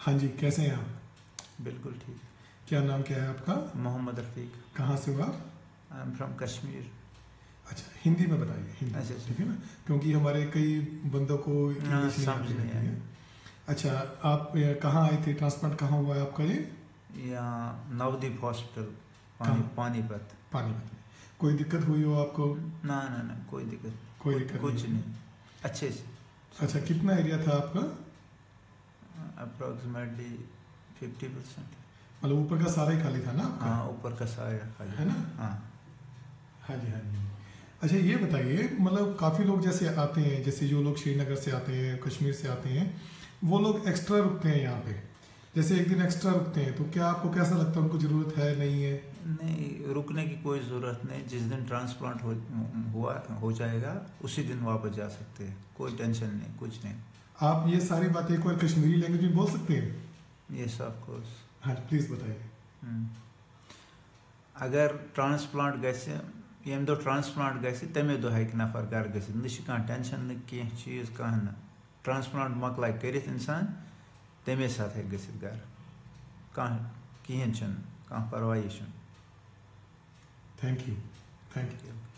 हाँ जी, कैसे हैं आप? बिल्कुल ठीक। क्या नाम क्या है आपका? मोहम्मद रफ़ीक। कहाँ से हो आप? I am from Kashmir. अच्छा, हिंदी में बताइए, हिंदी। अच्छा, ठीक है ना, क्योंकि हमारे कई बंदों को इंग्लिश नहीं समझ आती नहीं रहती आया। है। अच्छा, आप कहाँ आए थे? ट्रांसप्लांट कहाँ हुआ है आपका ये? यहाँ नवदीप हॉस्पिटल कहाँ? पानीपत। पानीपत में। कोई दिक्कत हुई हो आपको? ना ना ना, कोई दिक्कत कोई दिक्कत कुछ नहीं। नहीं, अच्छे से। अच्छा, कितना एरिया था आपका? अप्रॉक्सीमेटली 50%। मतलब ऊपर का सारा ही खाली था ना आपका? हाँ, ऊपर का सारा खाली है ना? हाँ। हाँ जी, हाँ जी। अच्छा, ये बताइए, मतलब काफ़ी लोग जैसे आते हैं, जैसे जो लोग श्रीनगर से आते हैं, कश्मीर से आते हैं, वो लोग एक्स्ट्रा रुकते हैं यहाँ पे, जैसे एक दिन एक्स्ट्रा रुकते हैं, तो क्या आपको कैसा लगता है, उनको ज़रूरत है नहीं है? नहीं, रुकने की कोई ज़रूरत नहीं। जिस दिन ट्रांसप्लांट हो जाएगा उसी दिन वापस जा सकते हैं, कोई टेंशन नहीं, कुछ नहीं। आप ये सारी बातें एक बार कश्मीरी लैंग्वेज में बोल सकते हैं? Yes, of course. हाँ, प्लीज़ बताइए। अगर ट्रांसप्लांट गए यम दो ट्रांसप्लांट गए तमे दो हेक नफर घर गए न टेंशन न कह चीज़ कह न ट्रांसप्लांट मकल कर इंसान तमे साथ हे गए घर कहें कह परवाही। Thank you.